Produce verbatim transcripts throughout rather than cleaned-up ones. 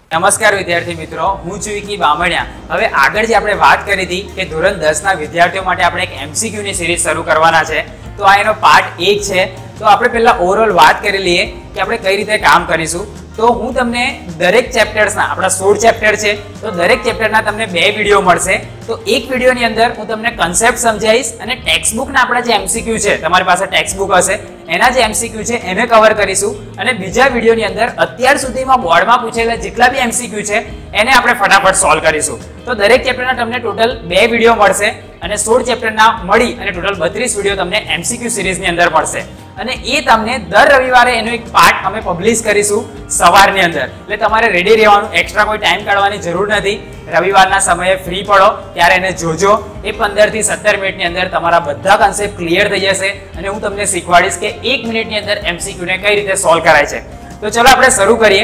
નમસ્કાર વિદ્યાર્થી મિત્રો, હું છું વિકી બામણિયા। હવે આગળ જે આપણે વાત કરી હતી કે ધોરણ દસ ના વિદ્યાર્થીઓ માટે આપણે એક એમસીક્યુ ની સિરીઝ શરૂ કરવાના છે, તો આ એનો પાર્ટ એક છે। તો આપણે પહેલા ઓવરઓલ વાત કરી લઈએ કે આપણે કઈ રીતે કામ કરીશું। તો હું તમને દરેક ચેપ્ટર્સના, આપણા સોળ ચેપ્ટર છે, તો દરેક ચેપ્ટરના તમને બે વિડીયો મળશે। તો એક વિડીયોની અંદર હું તમને કન્સેપ્ટ સમજાવીશ અને ટેક્સ્ટ બુકના આપણા જે એમસીક્યુ છે, તમારી પાસે ટેક્સ્ટ બુક હશે એના જે એમસીક્યુ છે એને કવર કરીશું, અને બીજા વિડીયોની અંદર અત્યાર સુધીમાં બોર્ડમાં પૂછેલા જેટલા બી એમસીક્યુ છે એને આપણે ફટાફટ સોલ્વ કરીશું। તો દરેક ચેપ્ટરના તમને ટોટલ બે વિડીયો મળશે અને સોળ ચેપ્ટરના મળી અને ટોટલ બત્રીસ વિડીયો તમને એમસીક્યુ સિરીઝની અંદર મળશે, અને એ તમને દર રવિવારે એનો એક પાર્ટ અમે પબ્લિશ કરીશું સવારની અંદર। એટલે તમારે રેડી રહેવાનું, એક્સ્ટ્રા કોઈ ટાઈમ કાઢવાની જરૂર નથી। રવિવારના સમયે ફ્રી પડો ત્યારે એને જોજો। એ પંદર થી સત્તર મિનિટની અંદર તમારા બધા કન્સેપ્ટ ક્લિયર થઈ જશે અને હું તમને શીખવાડીશ કે એક મિનિટની અંદર એમસીક્યુ ને કઈ રીતે સોલ્વ કરાય છે। તો ચલો આપણે શરૂ કરીએ।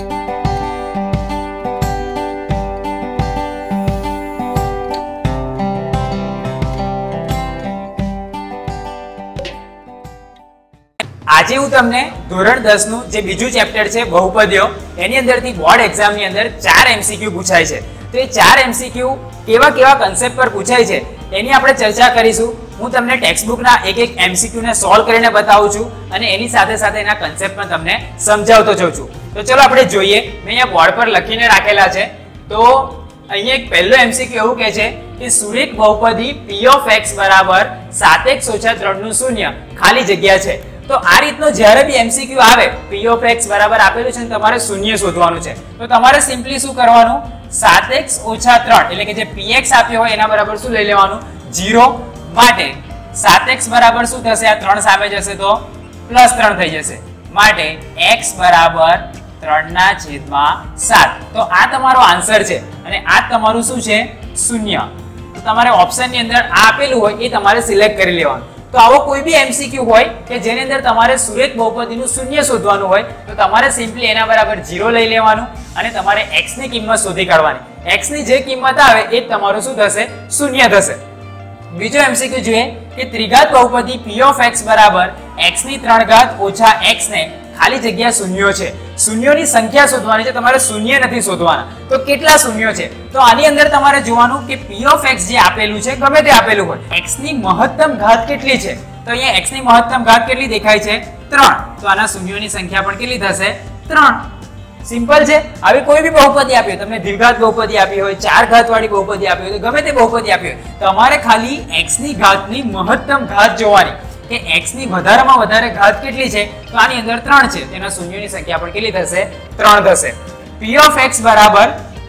આજે હું તમને ધોરણ દસ નું જે બીજું ચેપ્ટર છે બહુપદીઓ, એની અંદરથી બોર્ડ એક્ઝામ ની અંદર ચાર એમસીક્યુ પૂછાય છે। તો એ ચાર એમસીક્યુ કેવા કેવા કન્સેપ્ટ પર પૂછાય છે એની આપણે ચર્ચા કરીશું। હું તમને ટેક્સ્ટ બુકના એક એક એમસીક્યુ ને સોલ્વ કરીને બતાવું છું અને એની સાથે સાથે એના કન્સેપ્ટ પણ તમને સમજાવતો જઉં છું। તો ચલો આપણે જોઈએ, મેં અહીંયા બોર્ડ પર લખીને રાખેલા છે। તો અહીંયા એક પહેલો એમસીક્યુ એવું કહે છે કે સુરેખ બહુપદી પી ઓફ એક્સ બરાબર સાત એક્સ ઓછા ત્રણ નું શૂન્ય ખાલી જગ્યા છે। તો આ રીતનો જ્યારે બી એમસીક્યુ આવે, પી ઓફ એક્સ બરાબર આપેલું છે અને તમારે શૂન્ય શોધવાનું છે, તો તમારે સિમ્પલી શું કરવાનું, સાત એક્સ ઓછા ત્રણ એટલે કે જે પીએક્સ આપ્યો હોય એના બરાબર શું લઈ લેવાનું, ઝીરો। માટે સાત એક્સ બરાબર શું થશે, આ ત્રણ સામે જશે તો પ્લસ ત્રણ થઈ જશે, માટે એક્સ બરાબર ત્રણ ના છેદમાં સાત। તો આ તમારો આન્સર છે અને આ તમારું શું છે, શૂન્ય। તો તમારે ઓપ્શનની અંદર આ આપેલું હોય એ તમારે સિલેક્ટ કરી લેવાનું। તો આવો કોઈ બી એમસીક્યુ હોય કે જેની અંદર તમારે સુરેખ બહુપદીનું શૂન્ય શોધવાનું હોય તો તમારે સિમ્પલી એના બરાબર ઝીરો લઈ લેવાનું અને તમારે x ની કિંમત શોધી કાઢવાની। x ની જે કિંમત આવે એ તમારું શું થશે, શૂન્ય થશે। બીજો એમસીક્યુ જોઈએ કે ત્રિઘાત બહુપદી p of x બરાબર x ની ત્રણ ઘાત ઓછા x ને ખાલી જગ્યા શૂન્યો છે। શૂન્યોની સંખ્યા શોધવાની છે, તમારે શૂન્ય નથી શોધવાના। તો કેટલા શૂન્યો છે, તો આની અંદર તમારે જોવાનું કે p of x જે આપેલું છે, ગમે તે આપેલું હોય, x ની મહત્તમ ઘાત કેટલી છે, તો અહીંયા x ની મહત્તમ ઘાત કેટલી દેખાય છે, ત્રણ। તો આના શૂન્યોની સંખ્યા પણ કેટલી થશે, ત્રણ। સિમ્પલ છે। હવે કોઈ બી બહુપદી આપી હોય, તમને દ્વિઘાત બહુપદી આપી હોય, ચાર ઘાત વાળી બહુપદી આપી હોય, તો ગમે તે બહુપદી આપી હોય, તમારે ખાલી x ની ઘાતની મહત્તમ ઘાત જોવાની કે x ની વધારેમાં વધારે ઘાત કેટલી છે, તો આની અંદર ત્રણ છે, તેના શૂન્યોની સંખ્યા પણ કેટલી થશે, ત્રણ થશે। p of x બરાબર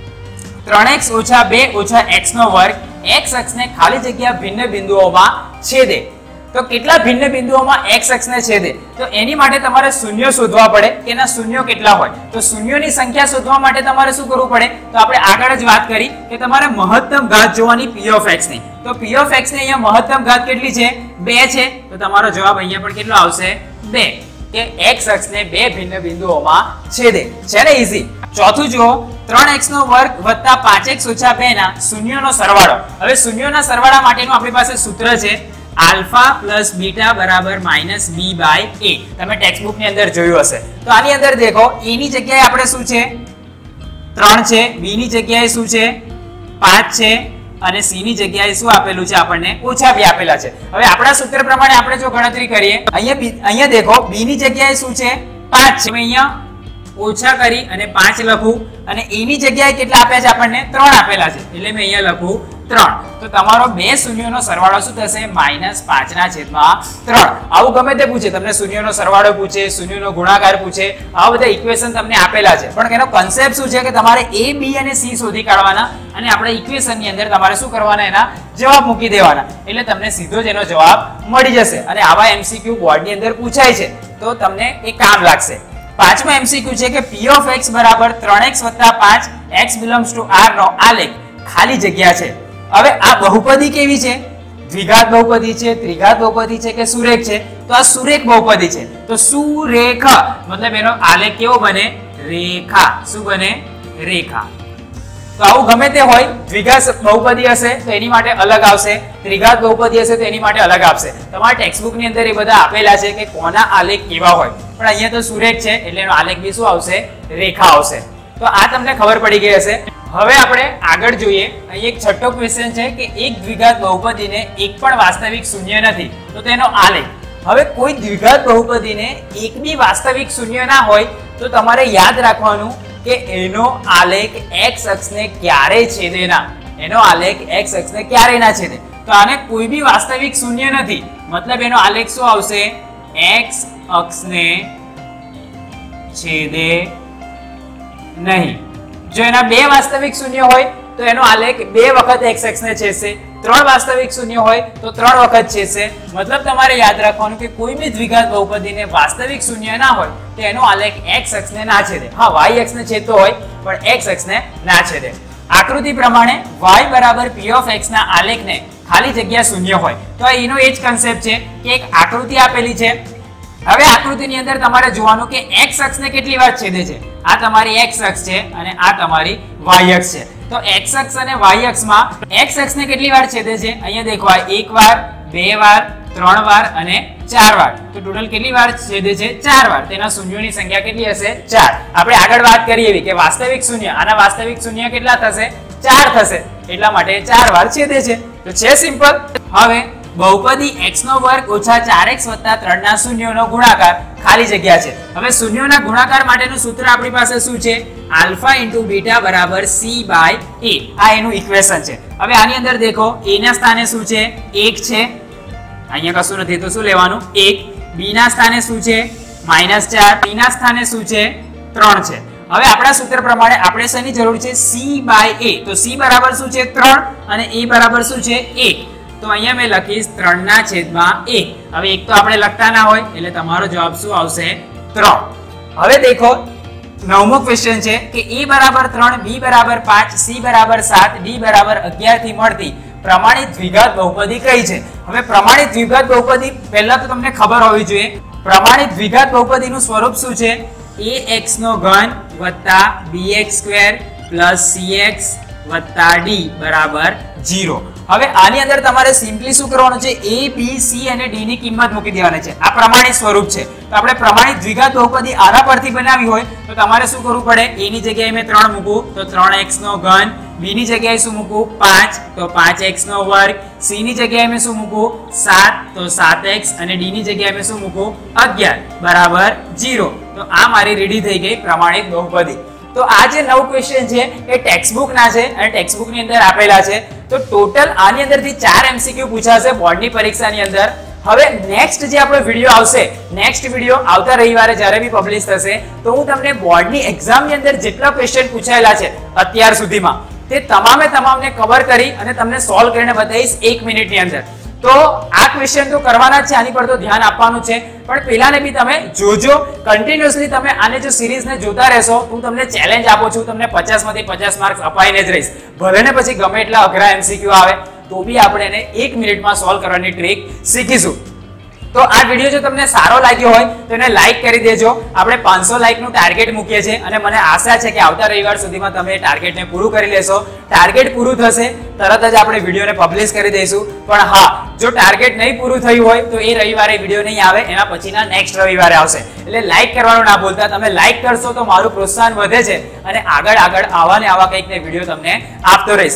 ત્રણ એક્સ ઓછા બે ઓછા x નો વર્ગ x અક્ષને ખાલી જગ્યા ભિન્ન બિંદુઓમાં છેદે। તો કેટલા ભિન્ન બિંદુઓમાં x અક્ષને છેદે, તો એની માટે તમારે શૂન્ય શોધવા પડે કે એના શૂન્યો કેટલા હોય। તો શૂન્યોની સંખ્યા શોધવા માટે તમારે શું કરવું પડે, તો આપણે આગળ જ વાત કરી કે તમારે મહત્તમ ઘાત જોવાની p of x ની। તો p of x ની અહીંયા મહત્તમ ઘાત કેટલી છે, બે છે, તો તમારો જવાબ અહીંયા પણ કેટલો આવશે, બે, કે x અક્ષને બે ભિન્ન બિંદુઓમાં છેદે છે ને, ઈઝી। ચોથું જુઓ, ત્રણ એક્સ નો વર્ગ વત્તા પાંચ એક્સ ઓછા બે ના શૂન્યોનો સરવાળો। હવે શૂન્યોના સરવાળા માટેનું આપણી પાસે સૂત્ર છે આલ્ફા પ્લસ બીટા બરાબર માઇનસ બી બાય એ। તમે ટેક્સ્ટ બુક ની અંદર જોયું હશે। તો આની અંદર દેખો, એ ની જગ્યાએ આપણે શું છે, ત્રણ છે, બી ની જગ્યાએ શું છે, પાંચ છે, અને સી ની જગ્યાએ શું આપેલું છે, આપણને ઓછા બે આપેલા છે। હવે આપણા સૂત્ર પ્રમાણે આપણે જો ગણતરી કરીએ, અહીંયા અહીંયા દેખો, બી ની જગ્યાએ શું છે, પાંચ છે, અહીંયા ઓછા કરી અને પાંચ લખું, અને એ ની જગ્યાએ કેટલા આપ્યા છે, આપણને ત્રણ આપેલા છે, એટલે મેં અહીંયા લખું ત્રણ। તો તમારો બે શૂન્યોનો સરવાળો શું થશે, માઇનસ પાંચ ના છેદમાં ત્રણ। આવું ગમે તે પૂછે, તમને શૂન્યોનો સરવાળો પૂછે, શૂન્યોનો ગુણાકાર પૂછે, આવા બધા ઇક્વેશન તમને આપેલા છે, પણ એનો કોન્સેપ્ટ શું છે કે તમારે એ બી અને સી શોધી કાઢવાના અને આપણે ઇક્વેશન ની અંદર તમારે શું કરવાના, એના જવાબ મૂકી દેવાના, એટલે તમને સીધો જ એનો જવાબ મળી જશે। અને આવા એમસીક્યુ બોર્ડ ની અંદર પૂછાય છે તો તમને એ કામ લાગશે। પાંચમો એમસીક્યુ છે કે p of x બરાબર ત્રણ એક્સ વત્તા પાંચ x belongs to r નો આલેખ ખાલી જગ્યા છે। હવે આ બહુપદી કેવી છે, દ્વિઘાત બહુપદી છે, ત્રિઘાત બહુપદી છે કે સુરેખ છે, તો આ સુરેખ બહુપદી છે। તો સુરેખ મતલબ એનો આલેખ કેવો બને, રેખા। શું બને, રેખા। તો આવું ગમે તે હોય, દ્વિઘાત બહુપદી હશે તો એની માટે અલગ આવશે, ત્રિઘાત બહુપદી હશે તો એની માટે અલગ આવશે। તમારા ટેક્સ્ટ બુક ની અંદર એ બધા આપેલા છે કે કોના આલેખ કેવા હોય, પણ અહીંયા તો સુરેખ છે એટલે એનો આલેખ બી શું આવશે, રેખા આવશે। તો આ તમને ખબર પડી ગઈ હશે. હવે આપણે આગળ જોઈએ. અહીં એક છઠ્ઠો ક્વેશ્ચન છે કે એક દ્વિઘાત બહુપદીને એક પણ વાસ્તવિક શૂન્ય નથી તો તેનો આલેખ. હવે કોઈ દ્વિઘાત બહુપદીને એક બી વાસ્તવિક શૂન્ય ના હોય તો તમારે યાદ રાખવાનું કે એનો આલેખ x અક્ષને ક્યારે છેદે ના. એનો આલેખ x અક્ષને ક્યારે ના છેદે. તો આને કોઈ બી વાસ્તવિક શૂન્ય નથી મતલબ એનો આલેખ શું આવશે? x અક્ષને છેદે નહીં. જો એના બે વાસ્તવિક શૂન્ય હોય તો એનો આલેખ બે વખત x અક્ષને છેદશે. ત્રણ વાસ્તવિક શૂન્ય હોય તો ત્રણ વખત છેદશે. મતલબ તમારે યાદ રાખવાનું કે કોઈ બી દ્વિઘાત બહુપદીને વાસ્તવિક શૂન્ય ના હોય તો એનો આલેખ x અક્ષને ના છેદે. હા, y અક્ષને છેદતો હોય પણ x અક્ષને ના છેદે. આકૃતિ પ્રમાણે y બરાબર p of x ના આલેખને ખાલી જગ્યા શૂન્ય હોય તો એનો એ જ કન્સેપ્ટ છે કે એક આકૃતિ આપેલી છે. હવે આકૃતિની અંદર તમારે જોવાનું કે x અક્ષને કેટલી વાર છેદે છે. આ તમારી x અક્ષ છે અને આ તમારી y અક્ષ છે. તો x અક્ષ અને y અક્ષમાં x અક્ષને કેટલી વાર છેદે છે? અહીંયા દેખો, આ એક વાર, બે વાર, ત્રણ વાર અને ચાર વાર. તો ટોટલ કેટલી વાર છેદે છે? ચાર વાર. તેના શૂન્યોની સંખ્યા કેટલી હશે? ચાર. આપણે આગળ વાત કરી એવી કે વાસ્તવિક શૂન્ય, આના વાસ્તવિક શૂન્ય કેટલા થશે? ચાર થશે. એટલા માટે ચાર વાર છેદે છે. તો છે સિમ્પલ. હવે બહુપદી x નો વર્ગ ઓછા ચાર એક્સ વત્તા ત્રણ ના શૂન્યોનો ગુણાકાર ખાલી જગ્યા છે. હવે શૂન્યોના ગુણાકાર માટેનું સૂત્ર આપણી પાસે શું છે? આલ્ફા ઇન્ટુ બીટા બરાબર સી બાય એ. આ એનું ઇક્વેશન છે. હવે આની અંદર દેખો, a ના સ્થાને શું છે? એક છે. અહીંયા કશું નથી તો શું લેવાનું? એક. b ના સ્થાને શું છે? માઇનસ ચાર. p ના સ્થાને શું છે? ત્રણ છે. હવે આપણા સૂત્ર પ્રમાણે આપણે શેની જરૂર છે? c by a. તો c બરાબર શું છે? ત્રણ અને a બરાબર શું છે? એક. તો અહીંયા મેં લખીશ ત્રણ ના છેદમાં એક. હવે એક તો આપણે લખતા ના હોય એટલે તમારો જવાબ શું આવશે? ત્રણ. હવે દેખો, નવમો ક્વેશ્ચન છે કે a બરાબર ત્રણ, b બરાબર પાંચ, c બરાબર સાત, d બરાબર અગિયાર થી મળતી પ્રમાણિત દ્વિઘાત બહુપદી કઈ છે? હવે પ્રમાણિત દ્વિઘાત બહુપદી પહેલા તો તમને ખબર હોવી જોઈએ. પ્રમાણિત દ્વિઘાત બહુપદીનું સ્વરૂપ શું છે? ax નો ઘન વત્તા bx સ્ક્વેર પ્લસ cx વત્તા d બરાબર ઝીરો. હવે આની અંદર તમારે સિમ્પલી શું કરવાનું છે? a b c અને d ની કિંમત મૂકી દેવાની છે. આ પ્રમાણિત સ્વરૂપ છે. તો આપણે પ્રમાણિત દ્વિઘાત બહુપદી આના પરથી બનાવી હોય તો તમારે શું કરવું પડે? a ની જગ્યાએ મેં ત્રણ મૂકું તો ત્રણ એક્સ નો ઘન, b ની જગ્યાએ શું મૂકું? પાંચ તો પાંચ એક્સ નો વર્ગ, c ની જગ્યાએ મેં શું મૂકું? સાત તો સાત એક્સ અને d ની જગ્યાએ મેં શું મૂકું? અગિયાર બરાબર ઝીરો. તો આ મારી રેડી થઈ ગઈ પ્રમાણિત બહુપદી. તો આ જે નવ ક્વેશ્ચન છે એ ટેક્સ્ટબુક ના છે અને ટેક્સ્ટબુક ની અંદર આપેલા છે. તો ટોટલ આની અંદરથી ચાર એમસીક્યુ પૂછાશે બોર્ડની પરીક્ષાની અંદર. હવે નેક્સ્ટ જે આપણો વિડીયો આવશે, નેક્સ્ટ વિડીયો આવતા રવિવારે જ્યારે બી પબ્લિશ થશે તો હું તમને બોર્ડની એક્ઝામની અંદર જેટલા ક્વેશ્ચન પૂછાયેલા છે અત્યાર સુધીમાં તે તમામે તમામને કવર કરી અને તમને સોલ્વ કરીને બતાવીશ એક મિનિટની અંદર. તો આ ક્વેશ્ચન તો કરવાના જ છે, આની પર તો ધ્યાન આપવાનું છે. પણ પેલાને બી તમે જોજો, કન્ટિન્યુઅસલી તમે આને જો સિરીઝને જોતા રહેશો હું તમને ચેલેન્જ આપું છું, તમને પચાસ માંથી પચાસ માર્ક્સ અપાઈને જ રહીશ. ભલે ને પછી ગમે એટલા અઘરા એમસીક્યુ આવે તો બી આપણે એને એક મિનિટમાં સોલ્વ કરવાની ટ્રીક શીખીશું. તો આ વિડીયો જો તમને સારો લાગ્યો હોય તો એને લાઈક કરી દેજો. આપણે પાંચસો લાઈકનું ટાર્ગેટ મૂકીએ છીએ અને મને આશા છે કે આવતા રવિવાર સુધીમાં તમે ટાર્ગેટને પૂરું કરી લેશો. ટાર્ગેટ પૂરું થશે તરત જ આપણે વિડીયોને પબ્લિશ કરી દઈશું. પણ હા, જો ટાર્ગેટ નહીં પૂરું થયું હોય તો એ રવિવારે વિડીયો નહીં આવે, એના પછીના નેક્સ્ટ રવિવારે આવશે. એટલે લાઈક કરવાનું ના ભૂલતા. તમે લાઈક કરશો તો મારું પ્રોત્સાહન વધે છે અને આગળ આગળ આવા ને આવા કંઈક ને વિડીયો તમને આપતો રહીશ.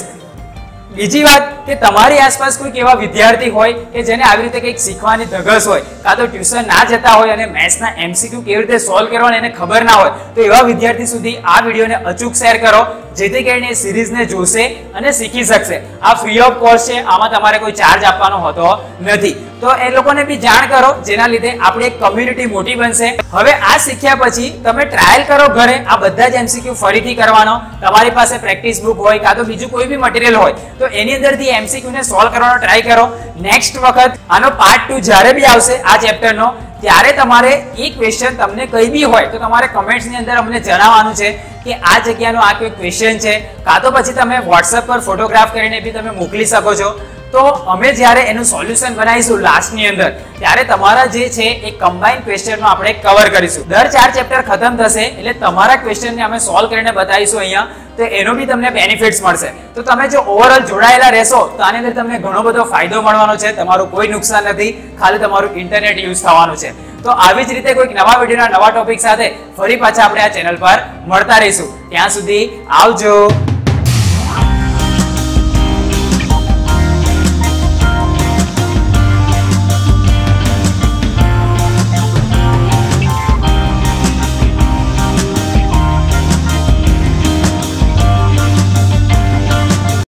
બીજી વાત કે તમારી આસપાસ કોઈ એવા વિદ્યાર્થી હોય કે જેને આવી રીતે કંઈક શીખવાની ધગસ હોય, કાં તો ટ્યુશન ના જતા હોય અને મેથ્સના એમસીક્યુ કેવી રીતે સોલ્વ કરવાના એને ખબર ના હોય, તો એવા વિદ્યાર્થી સુધી આ વિડીયોને અચૂક શેર કરો જેથી કરીને સિરીઝને જોશે અને શીખી શકશે. આ ફ્રી ઓફ કોસ્ટ છે, આમાં તમારે કોઈ ચાર્જ આપવાનો હોતો નથી. તો એ લોકોને બી જાણ કરો જેના લીધે આપણી એક કમ્યુનિટી મોટી બનશે. હવે આ શીખ્યા પછી તમે ટ્રાયલ કરો ઘરે આ બધા જ એમસીક્યુ ફરીથી કરવાનો. તમારી પાસે પ્રેક્ટિસ બુક હોય કાં તો બીજું કોઈ બી મટીરિયલ હોય તો એની અંદરથી એમસીક્યુ ને સોલ્વ કરવાનો ટ્રાય કરો. નેક્સ્ટ વખત આનો પાર્ટ ટુ જ્યારે બી આવશે આ ચેપ્ટરનો ત્યારે તમારે એ ક્વેશ્ચન તમને કઈ બી હોય તો તમારે કમેન્ટ્સની અંદર અમને જણાવવાનું છે કે આ જગ્યાનો આ કોઈ ક્વેશ્ચન છે, કાં તો પછી તમે વોટ્સએપ પર ફોટોગ્રાફ કરીને બી તમે મોકલી શકો છો. તો અમે જ્યારે એનું સોલ્યુશન બનાવીશું લાસ્ટની અંદર ત્યારે તમારા જે છે એ કમ્બાઇન્ડ ક્વેશ્ચનનો આપણે કવર કરીશું. દર ચાર ચેપ્ટર ખતમ થશે એટલે તમારા ક્વેશ્ચનને અમે સોલ્વ કરીને બતાવીશું અહીંયા, તો એનો બી તમને બેનિફિટ્સ મળશે. તો તમે જો ઓવરઓલ જોડાયેલા રહેશો તો આની અંદર તમને ઘણો બધો ફાયદો મળવાનો છે. તમારું કોઈ નુકસાન નથી, ખાલી તમારું ઇન્ટરનેટ યુઝ થવાનું છે. તો આવી જ રીતે કોઈક નવા વિડીયોના નવા ટોપિક સાથે ફરી પાછા આપણે આ ચેનલ પર મળતા રહીશું. ત્યાં સુધી આવજો.